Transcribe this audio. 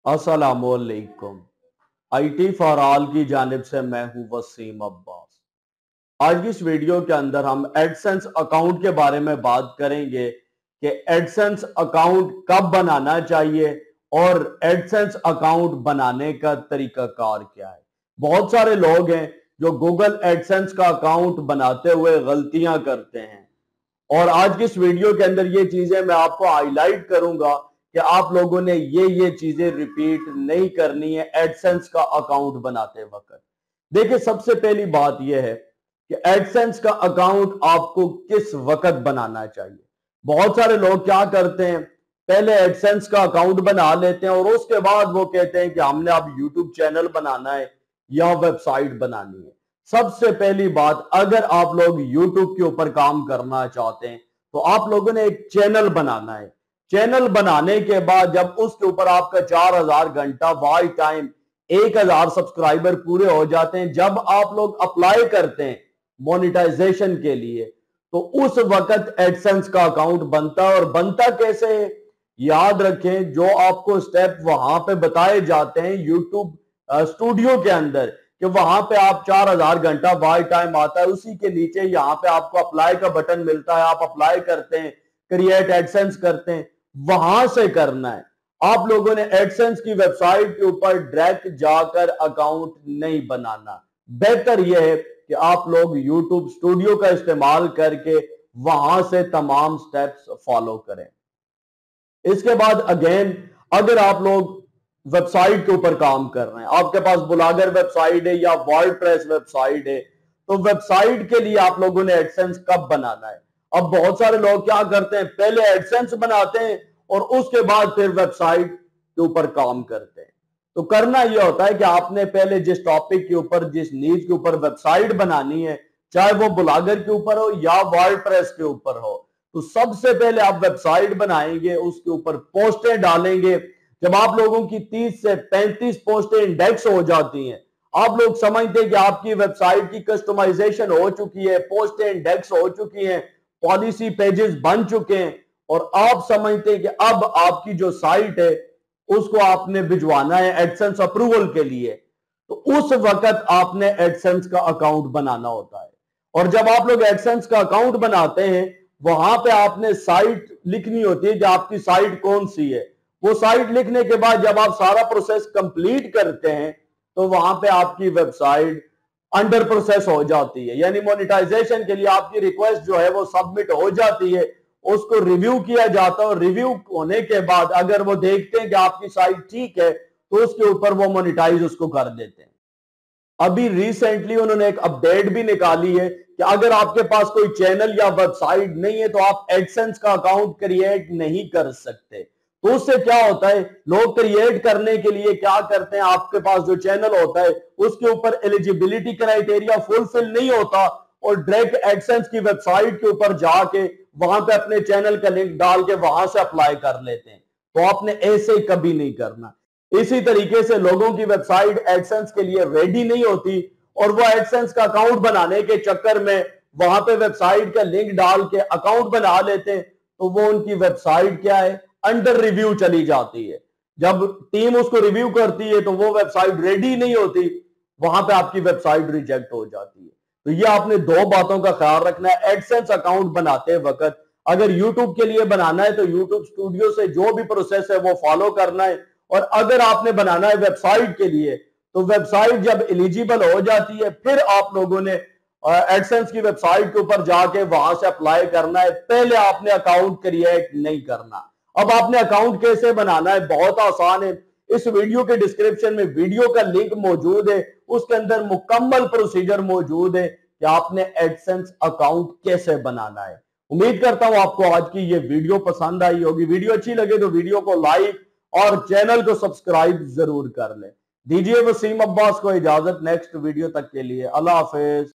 अस्सलामुअलैकुम। IT for all की जानिब से मैं हूं वसीम अब्बास। आज की इस वीडियो के अंदर हम एडसेंस अकाउंट के बारे में बात करेंगे कि एडसेंस अकाउंट कब बनाना चाहिए और एडसेंस अकाउंट बनाने का तरीकाकार क्या है। बहुत सारे लोग हैं जो गूगल एडसेंस का अकाउंट बनाते हुए गलतियां करते हैं और आज की इस वीडियो के अंदर ये चीजें मैं आपको हाईलाइट करूंगा कि आप लोगों ने ये चीजें रिपीट नहीं करनी है एडसेंस का अकाउंट बनाते वक्त। देखिए, सबसे पहली बात यह है कि एडसेंस का अकाउंट आपको किस वक्त बनाना चाहिए। बहुत सारे लोग क्या करते हैं, पहले एडसेंस का अकाउंट बना लेते हैं और उसके बाद वो कहते हैं कि हमने अब यूट्यूब चैनल बनाना है या वेबसाइट बनानी है। सबसे पहली बात, अगर आप लोग यूट्यूब के ऊपर काम करना चाहते हैं तो आप लोगों ने एक चैनल बनाना है। चैनल बनाने के बाद जब उसके ऊपर आपका 4000 घंटा वॉच टाइम, 1000 सब्सक्राइबर पूरे हो जाते हैं, जब आप लोग अप्लाई करते हैं मोनेटाइजेशन के लिए, तो उस वक्त एडसेंस का अकाउंट बनता है। और बनता कैसे है, याद रखें, जो आपको स्टेप वहां पे बताए जाते हैं यूट्यूब स्टूडियो के अंदर, कि वहां पे आप 4000 घंटा वॉच टाइम आता है, उसी के नीचे यहाँ पे आपको अप्लाई का बटन मिलता है, आप अप्लाई करते हैं, क्रिएट एडसेंस करते हैं, वहां से करना है। आप लोगों ने एडसेंस की वेबसाइट के ऊपर डायरेक्ट जाकर अकाउंट नहीं बनाना। बेहतर यह है कि आप लोग यूट्यूब स्टूडियो का इस्तेमाल करके वहां से तमाम स्टेप्स फॉलो करें। इसके बाद अगेन, अगर आप लोग वेबसाइट के ऊपर काम कर रहे हैं, आपके पास ब्लॉगर वेबसाइट है या वर्डप्रेस वेबसाइट है, तो वेबसाइट के लिए आप लोगों ने एडसेंस कब बनाना है। अब बहुत सारे लोग क्या करते हैं, पहले एडसेंस बनाते हैं और उसके बाद फिर वेबसाइट के ऊपर काम करते हैं। तो करना यह होता है कि आपने पहले जिस टॉपिक के ऊपर, जिस नीज के ऊपर वेबसाइट बनानी है, चाहे वो ब्लॉगर के ऊपर हो या वर्डप्रेस के ऊपर हो, तो सबसे पहले आप वेबसाइट बनाएंगे, उसके ऊपर पोस्टें डालेंगे। जब आप लोगों की 30 से 35 पोस्टें इंडेक्स हो जाती हैं, आप लोग समझते हैं कि आपकी वेबसाइट की कस्टमाइजेशन हो चुकी है, पोस्टें इंडेक्स हो चुकी हैं, पॉलिसी पेजेस बन चुके हैं, और आप समझते हैं कि अब आपकी जो साइट है उसको आपने भिजवाना है एडसेंस अप्रूवल के लिए, तो उस वक्त आपने एडसेंस का अकाउंट बनाना होता है। और जब आप लोग एडसेंस का अकाउंट बनाते हैं, वहां पे आपने साइट लिखनी होती है कि आपकी साइट कौन सी है। वो साइट लिखने के बाद जब आप सारा प्रोसेस कंप्लीट करते हैं, तो वहां पे आपकी वेबसाइट अंडर प्रोसेस हो जाती है, यानी मोनेटाइजेशन के लिए आपकी रिक्वेस्ट जो है वो सबमिट हो जाती है, उसको रिव्यू किया जाता है और रिव्यू होने के बाद अगर वो देखते हैं कि आपकी साइट ठीक है, तो उसके ऊपर वो मोनेटाइज उसको कर देते हैं। अभी रिसेंटली उन्होंने एक अपडेट भी निकाली है कि अगर आपके पास कोई चैनल या वेबसाइट नहीं है तो आप एडसेंस का अकाउंट क्रिएट नहीं कर सकते। तो उससे क्या होता है, लोग क्रिएट करने के लिए क्या करते हैं, आपके पास जो चैनल होता है उसके ऊपर एलिजिबिलिटी क्राइटेरिया फुलफिल नहीं होता और डायरेक्ट एडसेंस की वेबसाइट के ऊपर जाके वहां पे अपने चैनल का लिंक डाल के वहां से अप्लाई कर लेते हैं। तो आपने ऐसे कभी नहीं करना। इसी तरीके से लोगों की वेबसाइट एडसेंस के लिए रेडी नहीं होती और वो एडसेंस का अकाउंट बनाने के चक्कर में वहां पे वेबसाइट का लिंक डाल के अकाउंट बना लेते हैं, तो वो उनकी वेबसाइट क्या है, अंडर रिव्यू चली जाती है। जब टीम उसको रिव्यू करती है तो वो वेबसाइट रेडी नहीं होती, वहां पे आपकी वेबसाइट रिजेक्ट हो जाती है। तो ये आपने दो बातों का ख्याल रखना है एडसेंस अकाउंट बनाते वक्त। अगर यूट्यूब के लिए बनाना है तो यूट्यूब स्टूडियो से जो भी प्रोसेस है वो फॉलो करना है, और अगर आपने बनाना है वेबसाइट के लिए, तो वेबसाइट जब एलिजिबल हो जाती है फिर आप लोगों ने एडसेंस की वेबसाइट के ऊपर जाके वहां से अप्लाई करना है। पहले आपने अकाउंट क्रिएट नहीं करना। अब आपने अकाउंट कैसे बनाना है, बहुत आसान है। इस वीडियो के डिस्क्रिप्शन में वीडियो का लिंक मौजूद है, उसके अंदर मुकम्मल प्रोसीजर मौजूद है कि आपने एडसेंस अकाउंट कैसे बनाना है। उम्मीद करता हूं आपको आज की ये वीडियो पसंद आई होगी। वीडियो अच्छी लगे तो वीडियो को लाइक और चैनल को सब्सक्राइब जरूर कर लें। दीजिए वसीम अब्बास को इजाजत, नेक्स्ट वीडियो तक के लिए अल्लाह हाफिज।